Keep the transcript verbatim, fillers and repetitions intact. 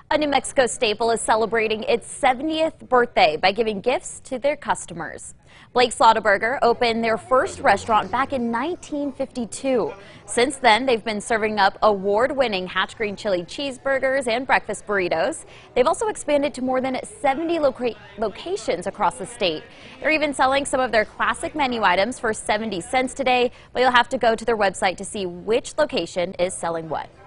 A New Mexico staple is celebrating its seventieth birthday by giving gifts to their customers. Blake's Lotaburger opened their first restaurant back in nineteen fifty-two. Since then, they've been serving up award-winning Hatch Green Chili cheeseburgers and breakfast burritos. They've also expanded to more than seventy loca locations across the state. They're even selling some of their classic menu items for seventy cents today, but you'll have to go to their website to see which location is selling what.